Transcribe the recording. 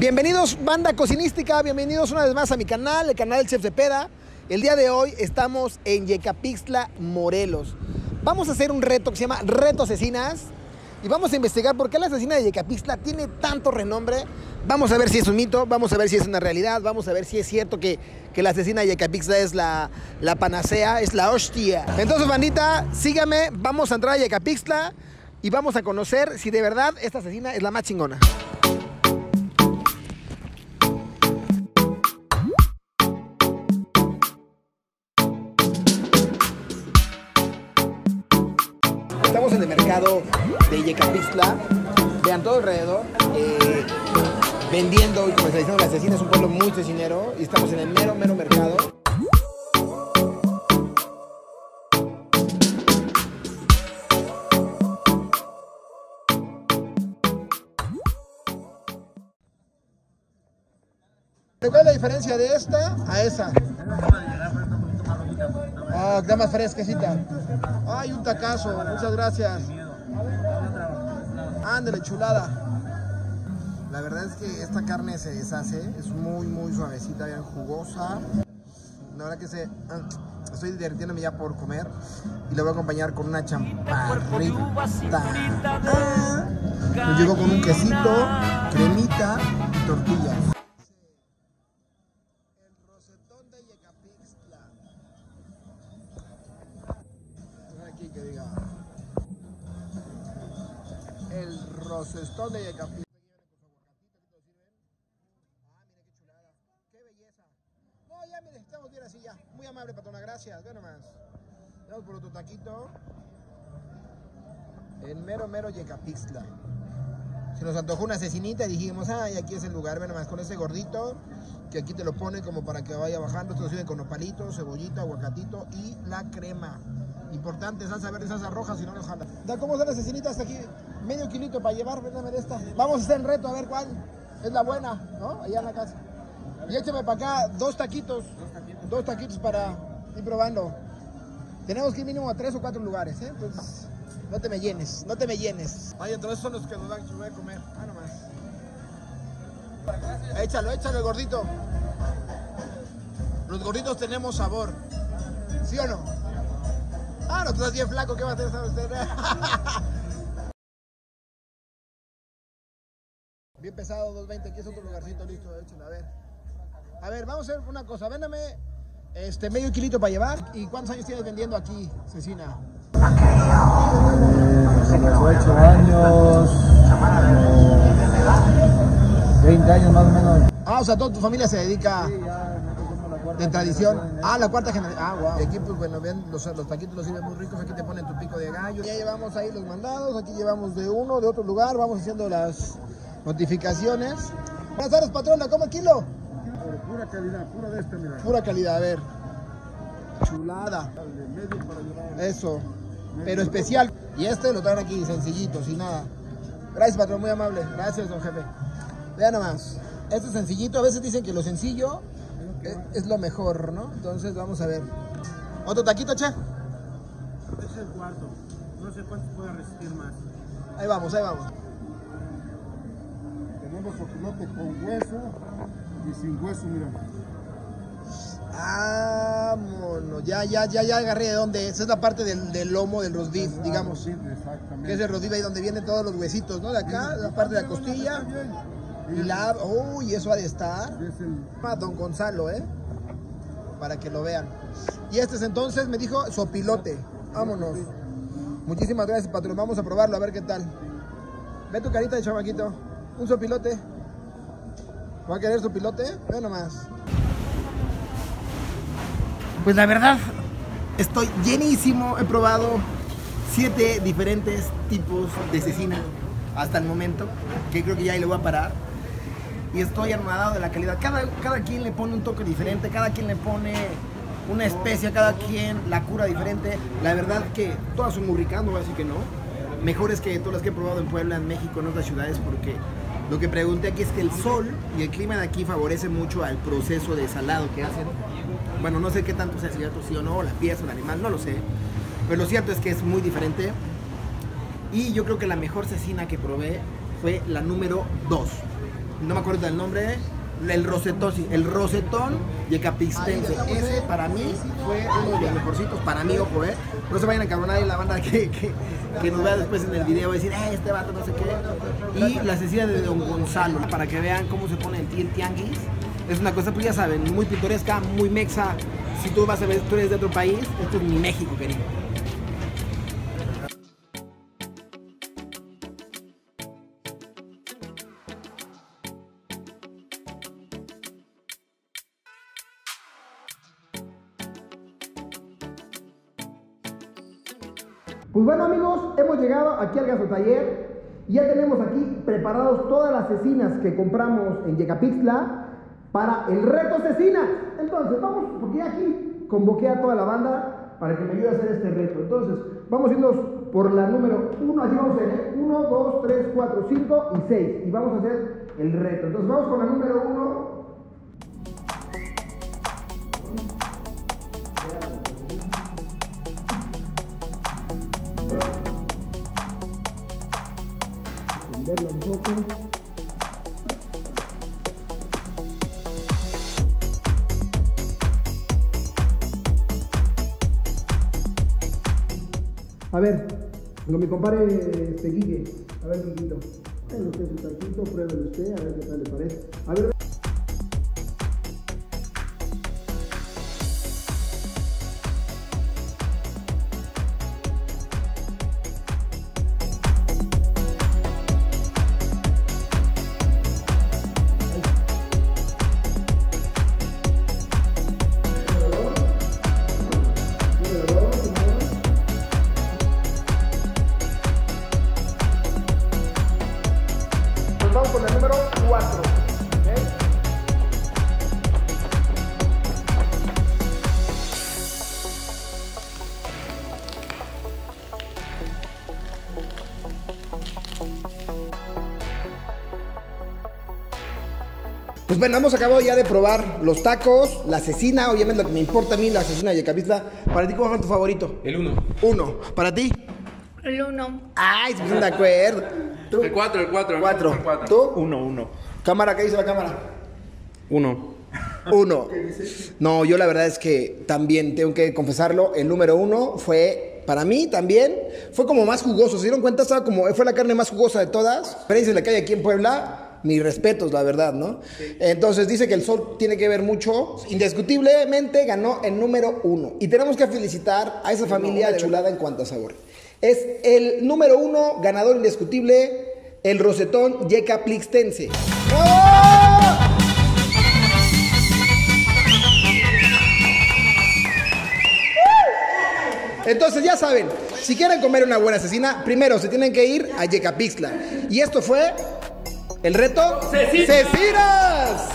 Bienvenidos, banda cocinística, bienvenidos una vez más a mi canal, el canal del Chef Cepeda. El día de hoy estamos en Yecapixtla, Morelos. Vamos a hacer un reto que se llama Reto Asesinas y vamos a investigar por qué la asesina de Yecapixtla tiene tanto renombre. Vamos a ver si es un mito, vamos a ver si es una realidad, vamos a ver si es cierto que la asesina de Yecapixtla es la panacea, es la hostia. Entonces, bandita, sígame, vamos a entrar a Yecapixtla y vamos a conocer si de verdad esta asesina es la más chingona. Estamos en el mercado de Yecapixtla, vean todo alrededor, vendiendo y comercializando la cecina. Es un pueblo muy cecinero y estamos en el mero mercado. ¿Cuál es la diferencia de esta a esa? Ah, está más fresquecita. Ay, un tacazo, muchas gracias. Ándale, chulada. La verdad es que esta carne se deshace, es muy suavecita, bien jugosa. La verdad que estoy divirtiéndome ya por comer y lo voy a acompañar con una champarrita. Nos llegó con un quesito, cremita y tortillas. El Rosestón de Yecapixtla. Ah, mira qué chulada. Qué belleza. No, ya mire, estamos bien así ya. Muy amable, patrona, gracias. Ve nomás. Vamos por otro taquito. En mero Yecapixtla. Se nos antojó una cecinita y dijimos, ay, aquí es el lugar. Ve nomás, con ese gordito que aquí te lo pone como para que vaya bajando. Esto lo sirven con nopalitos, cebollita, aguacatito y la crema. Importante, salsa verde y salsa roja, si no nos jala. ¿Cómo son las cecinitas hasta aquí? Medio kilito para llevar, véndame de esta. Vamos a hacer el reto a ver cuál es la buena, ¿no? Allá en la casa. Y échame para acá dos taquitos para ir probando. Tenemos que ir mínimo a 3 o 4 lugares, ¿eh? Entonces, no te me llenes. Ay, entonces son los que nos van a comer. Ah, nomás. Échalo, el gordito. Los gorditos tenemos sabor. ¿Sí o no? Ah, no, tú estás bien flaco, ¿qué va a hacer usted? Bien pesado, 220, aquí es otro lugarcito, listo, échale, a ver, vamos a hacer una cosa, véndame medio kilito para llevar. ¿Y cuántos años tienes vendiendo aquí, cecina? 8 años, 20 años más o menos. Ah, o sea, toda tu familia se dedica... Sí, ya. De tradición. Ah, la cuarta generación. Ah, wow. Y aquí, pues bueno, ven, los taquitos los sirven muy ricos. Aquí te ponen tu pico de gallo. Ya llevamos ahí los mandados. Aquí llevamos de uno, de otro lugar. Vamos haciendo las notificaciones. Buenas tardes, patrona. ¿Cómo el kilo? Pura calidad, pura de esta, mira. Pura calidad, a ver. Chulada. Medio para llevar. Eso. Pero especial. Y lo traen aquí, sencillito, sin nada. Gracias, patrón, muy amable. Gracias, don jefe. Vean nomás. Esto es sencillito. A veces dicen que lo sencillo es lo mejor, ¿no? Entonces vamos a ver. ¿Otro taquito, che? Es el cuarto. No sé cuánto puede resistir más. Ahí vamos. Tenemos sopilote con hueso y sin hueso, mira. Vámonos. Ya agarré de dónde. Esa es la parte del lomo, del roast beef, digamos. Sí, exactamente. Que es el roast beef ahí donde vienen todos los huesitos, ¿no? De acá, la parte de la costilla. Y eso ha de estar. Don Gonzalo, para que lo vean. Y este es entonces, me dijo, sopilote. Vámonos. Muchísimas gracias, patrón. Vamos a probarlo, a ver qué tal. Ve tu carita de chamaquito. Un sopilote. ¿Va a querer sopilote? Ve nomás. Pues la verdad, estoy llenísimo. He probado 7 diferentes tipos de cecina hasta el momento, que creo que ya ahí le voy a parar. Y estoy anonadado de la calidad. Cada quien le pone un toque diferente, cada quien le pone una especia, cada quien la cura diferente. La verdad que todas son muy ricas, no voy a decir que no. Mejores que todas las que he probado en Puebla, en México, en otras ciudades, porque lo que pregunté aquí es que el sol y el clima de aquí favorece mucho al proceso de salado que hacen. Bueno, no sé qué tanto sea cierto, sí o no, la pieza, el animal, no lo sé. Pero lo cierto es que es muy diferente. Y yo creo que la mejor cecina que probé fue la número 2. no me acuerdo del nombre, el rosetón, sí, el rosetón yecapixtense. Ese para mí fue uno de los mejorcitos, para mí, ojo, no se vayan a encabronar en la banda que nos vea después en el video y decir, este vato no sé qué. Y la cecina de Don Gonzalo, para que vean cómo se pone el tianguis. Es una cosa, pues ya saben, muy pintoresca, muy mexa. Si tú vas a ver, tú eres de otro país, esto es mi México, querido. Pues bueno, amigos, hemos llegado aquí al gasotaller y ya tenemos aquí preparados todas las cecinas que compramos en Yecapixtla para el reto cecina. Entonces vamos, porque ya aquí convoqué a toda la banda para que me ayude a hacer este reto. Entonces vamos a irnos por la número 1, así vamos a hacer, 1, 2, 3, 4, 5 y 6 y vamos a hacer el reto. Entonces vamos con la número 1. Verlo un poco. A ver, con mi compadre Guille. A ver, Guillito. Tengo usted su taquito, pruébelo usted, a ver qué tal le parece. A ver. Vamos con el número 4. Pues bueno, hemos acabado ya de probar los tacos, la cecina, obviamente lo que me importa a mí, la cecina de Yecapixtla. Para ti, ¿cuál fue tu favorito? El 1. 1. ¿Para ti? El 1. Ay, se pusieron de acuerdo. ¿Tú? El 4, el 4. 4. ¿Tú? 1. Cámara, ¿qué dice la cámara? 1. 1. No, yo la verdad es que también tengo que confesarlo, el número 1 fue, para mí también, fue como más jugoso. ¿Se dieron cuenta? Estaba como, fue la carne más jugosa de todas. Experiencia de la calle aquí en Puebla. Mis respetos, la verdad, ¿no? Sí. Entonces dice que el sol tiene que ver mucho. Indiscutiblemente ganó el número 1. Y tenemos que felicitar a esa familia de chulada en cuanto a sabor. Es el número 1 ganador indiscutible, el rosetón yecapixtense. ¡Oh! Entonces ya saben, si quieren comer una buena cecina, primero se tienen que ir a Yecapixtla. Y esto fue el reto Cecinas.